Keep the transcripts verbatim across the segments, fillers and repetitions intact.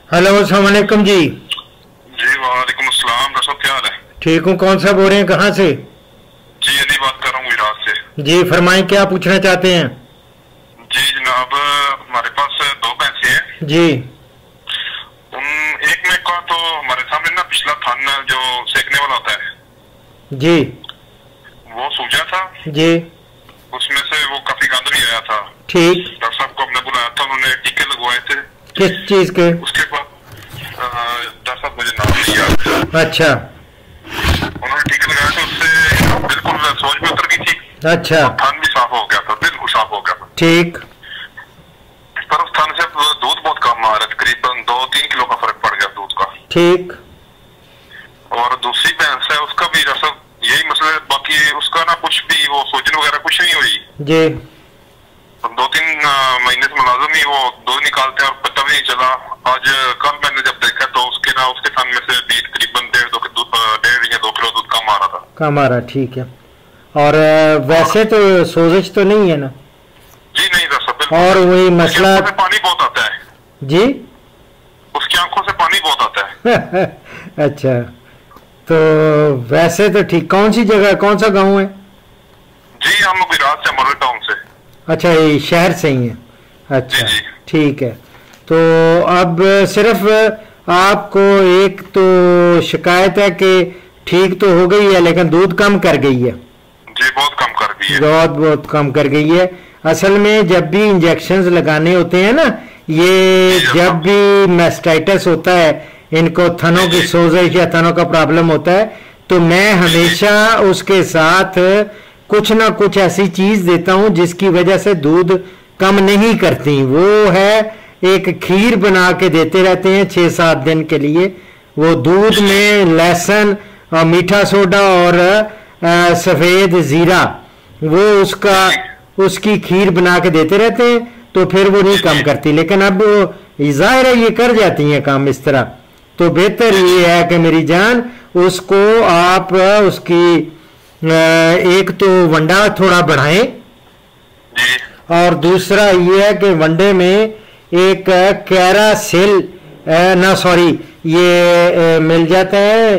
Hello अस्सलाम वालेकुम जी। जी वालेकुम अस्सलाम। डॉक्टर साहब क्या हाल है? ठीक हूँ। कौन सा बोल रहे हैं, कहाँ से? जी अली बात कर रहा हूँ इराक से। जी फरमाएं, क्या पूछना चाहते हैं? जी जनाब, हमारे पास दो भैंसे हैं। जी उन एक में का तो हमारे सामने ना पिछला थान जो सेकने वाला होता है जी वो सूजा था। जी उसमें से वो काफी गंद भी आया था। ठीक। डॉक्टर साहब को हमने बुलाया था, उन्होंने टीके लगवाए थे। किस चीज के? उसके बाद डॉक्टर साहब मुझे नाम नहीं याद। अच्छा उन्होंने टीके लगाए थे, उससे बिल्कुल सोच भी उतर गई थी। अच्छा थान भी साफ हो गया था, बिल्कुल साफ हो गया था। ठीक। पर उस थान से दूध बहुत कम आ रहा है, तकरीबन दो तीन किलो का फर्क पड़ गया दूध का। ठीक। और दूसरी भैंस है, उसका भी जैसा यही मसला है। बाकी उसका ना कुछ भी वो सोचने वगैरह कुछ नहीं हुई जी। दो तीन महीने से मुलाजिम ही वो दूध निकालते हैं और पता भी नहीं चला। आज कल मैंने जब देखा तो उसके ना उसके थान में से भी तकरीबन डेढ़ दो डेढ़ या दो किलो दूध कम आ रहा था। कम आ रहा, ठीक है। और वैसे तो सोजिश तो नहीं है ना? जी नहीं दरअसल। और वही मसला, पानी बहुत आता है जी उसकी आंखों से पानी बहुत आता है। अच्छा, तो वैसे तो ठीक। कौन सी जगह, कौन सा गांव है? जी हम गुजरात से, मॉडल टाउन से। अच्छा, ये शहर से ही है। अच्छा जी, जी। ठीक है। तो अब सिर्फ आपको एक तो शिकायत है कि ठीक तो हो गई है लेकिन दूध कम कर गई है। जी बहुत कम कर गई है। बहुत बहुत कम कर गई है। असल में जब भी इंजेक्शंस लगाने होते हैं ना, ये जब भी मैस्टाइटिस होता है, इनको थनों की सोजश या थनों का प्रॉब्लम होता है, तो मैं हमेशा उसके साथ कुछ ना कुछ ऐसी चीज देता हूं जिसकी वजह से दूध कम नहीं करती। वो है एक खीर बना के देते रहते हैं छह सात दिन के लिए। वो दूध में लहसुन और मीठा सोडा और सफेद जीरा, वो उसका उसकी खीर बना के देते रहते हैं, तो फिर वो नहीं कम करती। लेकिन अब जाहिर है ये कर जाती हैं काम इस तरह। तो बेहतर ये है कि मेरी जान, उसको आप उसकी एक तो वंडा थोड़ा बढ़ाएं, और दूसरा ये है कि वंडे में एक कैरासिल ना सॉरी ये मिल जाता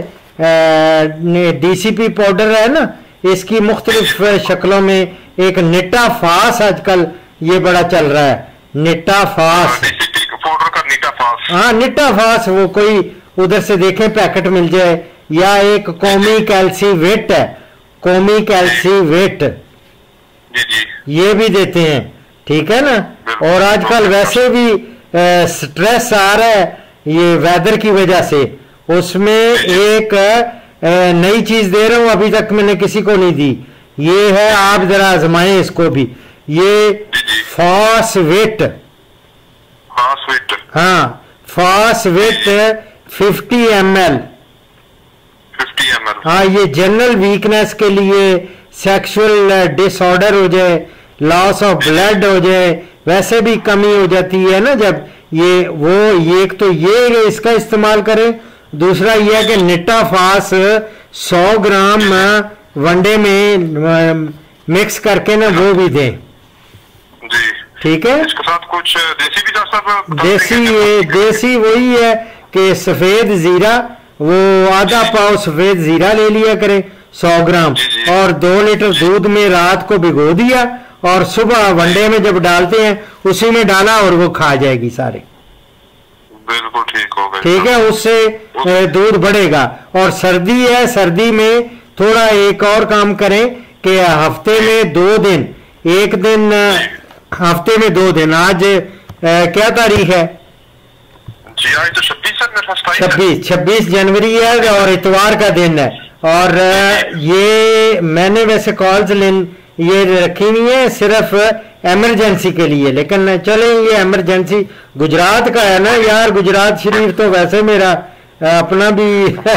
है डीसीपी पाउडर है ना, इसकी मुख्तलिफ शक्लों में। एक निट्टा फास आजकल ये बड़ा चल रहा है, निट्टा फास। पाउडर का निट्टा फास। हाँ निट्टा फास, वो कोई उधर से देखें पैकेट मिल जाए। या एक कौमी कैल्सीवेट है, कौमी कैल्सीवेट, ये भी देते हैं, ठीक है ना। और आजकल वैसे भी स्ट्रेस आ रहा है ये वेदर की वजह से, उसमें एक नई चीज दे रहा हूं, अभी तक मैंने किसी को नहीं दी। ये है, आप जरा आजमाएं इसको भी। ये फॉस्फेट, फॉस्फेट, हाँ phosphate fifty M L. Fifty M L. हाँ, ये जनरल वीकनेस के लिए, सेक्सुअल डिसऑर्डर हो जाए, लॉस ऑफ ब्लड हो जाए, वैसे भी कमी हो जाती है ना जब ये वो ये एक तो ये इसका इस्तेमाल करें। दूसरा ये है कि निट्टा फास सौ ग्राम वनडे में मिक्स करके ना वो भी दें। जी ठीक है। इसके साथ कुछ देसी भी सब? देसी ये देसी वही है कि सफेद जीरा, वो आधा पाव सफेद जीरा ले लिया करें सौ ग्राम, और दो लीटर दूध में रात को भिगो दिया, और सुबह वनडे में जब डालते हैं उसी में डाला, और वो खा जाएगी सारे। बिल्कुल ठीक हो गया। ठीक है, उससे दूध बढ़ेगा। और सर्दी है, सर्दी में थोड़ा एक और काम करें कि हफ्ते में दो दिन, एक दिन हफ्ते में दो दिन। आज आ, क्या तारीख है? जी आज तो छब्बीस है। छब्बीस छब्बीस जनवरी है और इतवार का दिन है। और ये मैंने वैसे कॉल्स लेन ये रखी नहीं है, सिर्फ इमरजेंसी के लिए। लेकिन चले, ये इमरजेंसी गुजरात का है ना यार, गुजरात शरीफ तो वैसे मेरा अपना भी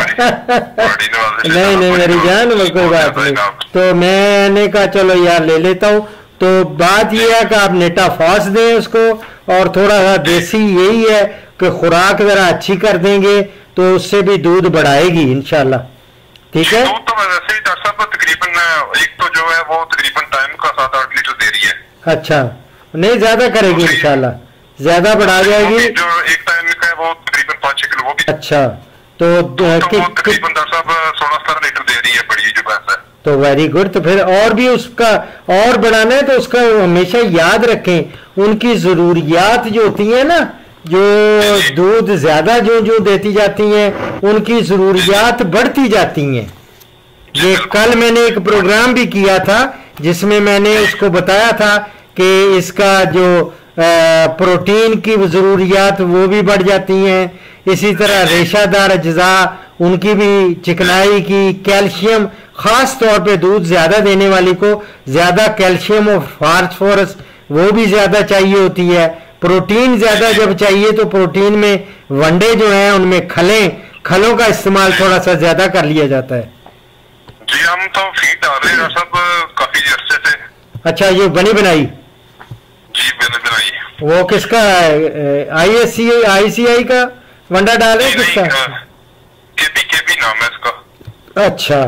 नहीं नहीं मेरी जान, कोई बात नहीं। तो मैंने कहा चलो यार ले लेता हूँ। तो बात यह है कि आप नेटा फास दें उसको, और थोड़ा सा देसी यही है कि खुराक जरा अच्छी कर देंगे तो उससे भी दूध बढ़ाएगी इंशाल्लाह। ठीक है। दूध तो वैसे ही डॉक्टर साहब तकरीबन एक तो जो है वो तकरीबन टाइम का सात आठ लीटर दे रही है। अच्छा, नहीं ज्यादा करेगी इंशाल्लाह, ज्यादा बढ़ा जाएगी। जो एक टाइम का है वो तकरीबन किलो वो भी। अच्छा, तो, तो वो तकरीबन डॉक्टर साहब सोलह सत्रह लीटर दे रही है बड़ी जो भैंस है। तो वेरी गुड। तो फिर और भी उसका और बढ़ाना है तो उसका हमेशा याद रखें, उनकी जरूरियात जो होती है ना, जो दूध ज्यादा जो जो देती जाती हैं उनकी जरूरियात बढ़ती जाती हैं। ये कल मैंने एक प्रोग्राम भी किया था जिसमें मैंने उसको बताया था कि इसका जो प्रोटीन की जरूरियात वो भी बढ़ जाती हैं, इसी तरह रेशादार अज्जा उनकी भी चिकनाई की, कैल्शियम खास तौर पे दूध ज्यादा देने वाली को ज्यादा कैल्शियम और फास्फोरस वो भी ज्यादा चाहिए होती है। प्रोटीन ज्यादा जब चाहिए तो प्रोटीन में वंडे जो हैं उनमें खलें खलों का इस्तेमाल थोड़ा सा ज्यादा कर लिया जाता है। जी हम तो फीड डाल रहे हैं सब काफी अरसे से। अच्छा, ये बनी बनाई? जी बनी बनाई। वो किसका है? आई एस सी आई सी आई का वंडा डाल रहे हैं किसका? केबी केबी नाम है इसका। अच्छा,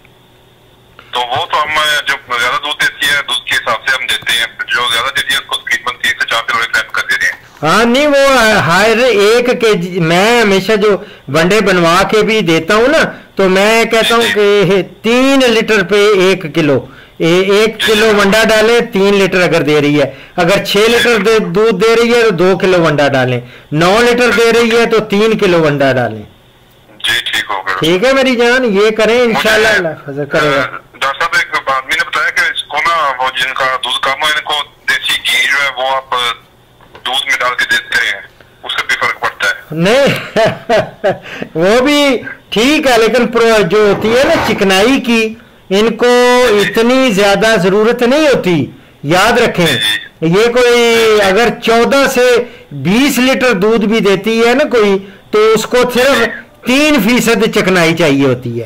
तो वो तो हम जो ज्यादा दूध देती है दूध के हिसाब से हम देते हैं, जो ज्यादा देती है उसको तकरीबन तीन से चार किलो टाइम कर दे रहे हैं। हाँ नहीं, वो हर एक के जी मैं हमेशा जो वंडे बनवा के भी देता हूँ ना, तो मैं कहता हूँ कि तीन लीटर पे एक किलो ए, एक किलो वंडा डालें, तीन लीटर अगर दे रही है, अगर छह लीटर दे, दूध दे रही है तो दो किलो वंडा डालें, नौ लीटर दे रही है तो तीन किलो वंडा डालें। जी ठीक हो गया। ठीक है मेरी जान, ये करें इंशाल्लाह अल्लाह फजल करेगा। डॉक्टर साहब एक आदमी ने बताया कि इसको ना वो जिनका दूध कम है इनको देसी घी जो है वो आप दूध में डाल के देते हैं, उससे भी फर्क पड़ता है? नहीं वो भी ठीक है, लेकिन जो होती है ना चिकनाई की, इनको इतनी ज्यादा जरूरत नहीं होती। याद रखें, ये कोई अगर चौदह से बीस लीटर दूध भी देती है ना कोई, तो उसको सिर्फ तीन फीसद चिकनाई चाहिए होती है।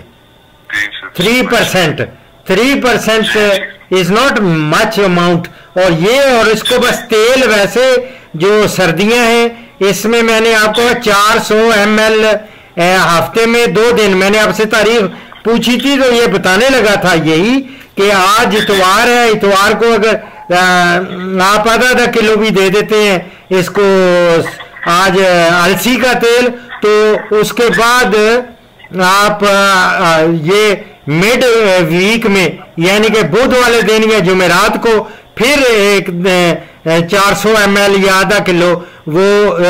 Three percent three percent is not much amount. और ये और इसको बस तेल, वैसे जो सर्दियां हैं इसमें मैंने आपको चार सौ एम एल हफ्ते में दो दिन, मैंने आपसे तारीफ पूछी थी तो ये बताने लगा था यही कि आज इतवार है, इतवार को अगर आ, आप आधा आधा किलो भी दे देते हैं इसको आज अलसी का तेल, तो उसके बाद आप आ, ये मिड वीक में यानी कि बुध वाले दिन या जुमेरात को फिर एक चार सौ एम एल या आधा किलो वो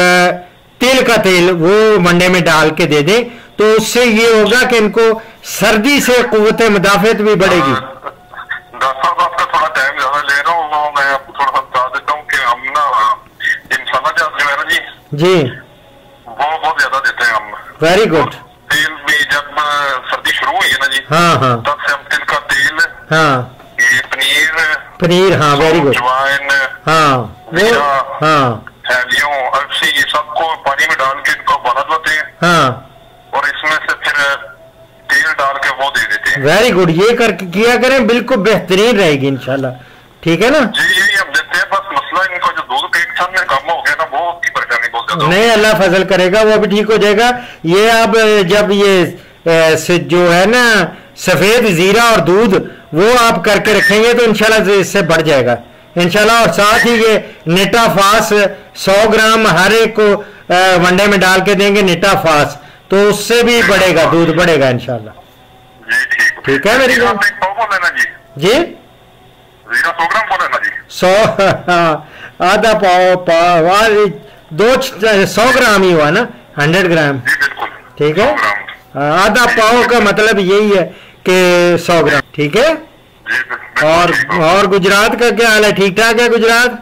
तिल का तेल वो मंडे में डाल के दे दें, तो उससे ये होगा कि इनको सर्दी से कुव्वत मुदाफियत भी बढ़ेगी। डॉक्टर साहब आपका थोड़ा टाइम ज्यादा ले रहा हूँ, वो मैं आपको थोड़ा सा बता देता हूँ कि हम ना इंसाना जो है ना जी जी वो बहुत ज्यादा देते हैं हम। Very good. तेल भी जब सर्दी शुरू हुई है ना जी, हाँ हाँ, तब से हम तिल का तेल, हाँ ये पनीर पनीर हाँ वेरी गुड, अजवाइन, हाँ वो, हाँ हैलियों, अलसी, ये सबको पानी में डाल के इनको उबाला देते हैं, हाँ और इसमें से फिर तेल डाल के वो दे देते हैं। वेरी गुड, ये कर किया करें, बिल्कुल बेहतरीन रहेगी इंशाल्लाह। ठीक है ना जी, यही हम देते हैं। बस मसला इनको जो दूध का एक साथ में कम हो गया ना, वो की परेशानी बहुत ज्यादा। नहीं, अल्लाह फजल करेगा, वो भी ठीक हो जाएगा। ये अब जब ये से जो है ना सफेद जीरा और दूध वो आप करके रखेंगे तो इंशाल्लाह इससे बढ़ जाएगा इंशाल्लाह। और साथ ही ये नेटा फास सौ ग्राम हर एक को वनडे में डाल के देंगे, नेटा फास, तो उससे भी बढ़ेगा, दूध बढ़ेगा इंशाल्लाह। ठीक है मेरी बात जी, जीरा सौ ग्राम बोले ना जी, सौ आधा पाव पाव दो सौ ग्राम ही हुआ ना, हंड्रेड ग्राम। ठीक है, आधा पाव का मतलब यही है कि सौ ग्राम। ठीक है। और और गुजरात का क्या हाल है, ठीक ठाक है गुजरात?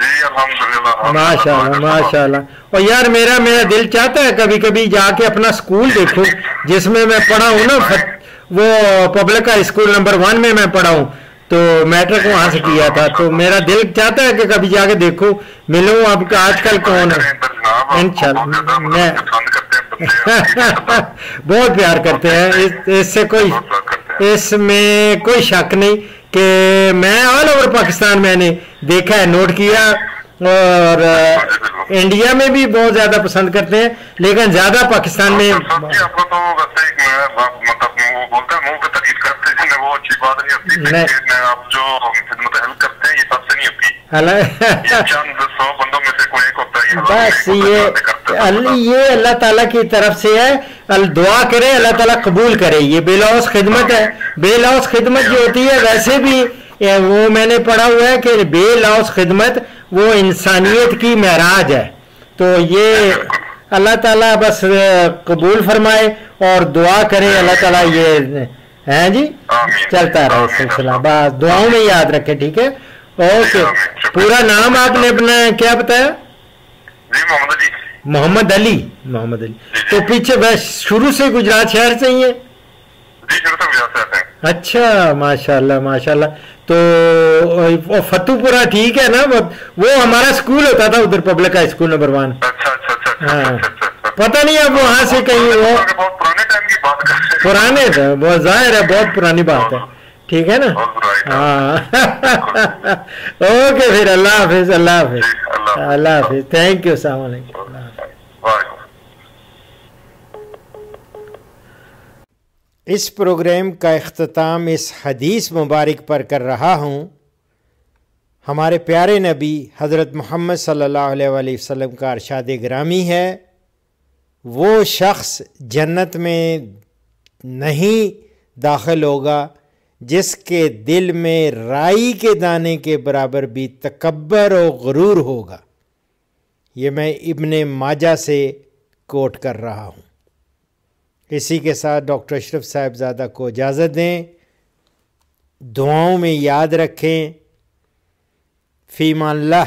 माशाल्लाह माशाल्लाह। और यार मेरा मेरा दिल चाहता है कभी कभी जाके अपना स्कूल देखूं जिसमें मैं पढ़ा हूँ ना, वो public high school number one में मैं पढ़ा हूँ, तो मैट्रिक वहां से किया था, तो मेरा दिल चाहता है कि कभी जाके देखूं, मिलूं। अब आजकल कौन है, इंशाल्लाह मैं बहुत प्यार करते हैं, इस, इससे कोई इसमें कोई शक नहीं कि मैं ऑल ओवर पाकिस्तान मैंने देखा है, नोट किया, और इंडिया में भी बहुत ज्यादा पसंद करते हैं, लेकिन ज्यादा पाकिस्तान में। आपको तो वैसे मतलब बोलते हैं मुंह पे तारीफ करते हैं, वो अच्छी बात नहीं होती, लेकिन आप जो खिदमत हेल्प करते हैं ये सबसे नहीं होती, ये चंद सौ बंदों में से कोई एक होता है। बस ये सकते हैं। ये अल्लाह ताला की तरफ से है, अल दुआ करे अल्लाह ताला कबूल करे। ये बेलौस खिदमत है। बेलौस खिदमत जो होती है वैसे भी वो मैंने पढ़ा हुआ है कि बेलौस खिदमत वो इंसानियत की महराज है। तो ये अल्लाह ताला बस कबूल फरमाए और दुआ करे अल्लाह ताला ये है जी चलता रहे सिलसिला, बस दुआओं में याद रखे। ठीक है, ओके। पूरा नाम आपने अपना क्या बताया? जी मोहम्मद अली। मोहम्मद अली, मोहम्मद अली। तो पीछे बस शुरू से गुजरात शहर से ही है? जी शुरू से गुजरात शहर से। अच्छा, माशाल्लाह माशाल्लाह। तो फतुपुरा ठीक है ना, वो, वो हमारा स्कूल होता था उधर, public high school number one. अच्छा अच्छा अच्छा हाँ, अच्छा अच्छा। पता नहीं अब वहां से कहीं वो बहुत पुराने टाइम की बात कर रहे हैं। पुराने थे, बहुत जाहिर है बहुत पुरानी बात है। ठीक है ना? हाँ ओके, फिर अल्लाह हाफिज, अल्लाह हाफिज, अल्लाह हाफिज, थैंक यू, अस्सलाम वालेकुम। इस प्रोग्राम का इख्तिताम इस हदीस मुबारक पर कर रहा हूँ। हमारे प्यारे नबी हज़रत मोहम्मद सल्लल्लाहु अलैहि वसल्लम का अरशाद गिरामी है, वो शख्स जन्नत में नहीं दाखिल होगा जिसके दिल में राई के दाने के बराबर भी तकब्बर और गुरूर होगा। ये मैं इब्ने माजा से कोट कर रहा हूँ। इसी के साथ डॉक्टर अशरफ साहिबजादा को इजाज़त दें। दुआओं में याद रखें। फ़ीमाल्लाह।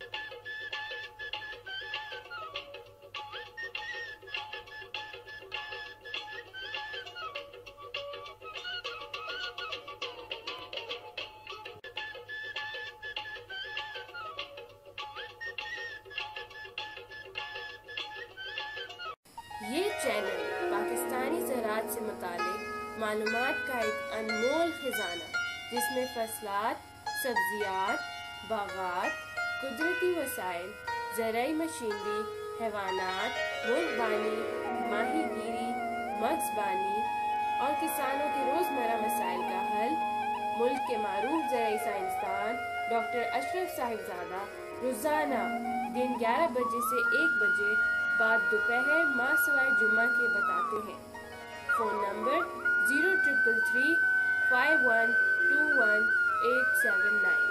ये चैनल पाकिस्तानी ज़राअत से मुतालिक मालूमात का एक अनमोल खजाना, जिसमें फसलात, सब्जियात, बागात, कुदरती वसाइल, ज़राई मशीनरी, हैवानात, मुल्कबानी, माहीगीरी, मत्स्यबानी और किसानों के रोज़मर्रा मसाइल का हल मुल्क के मारूफ ज़राई साइंसदान डॉक्टर अशरफ साहिबजादा रोज़ाना दिन ग्यारह बजे से एक बजे बाद दोपहर माह सवाए जुम्मा के बताते हैं। Phone number zero triple three five one two one eight seven nine.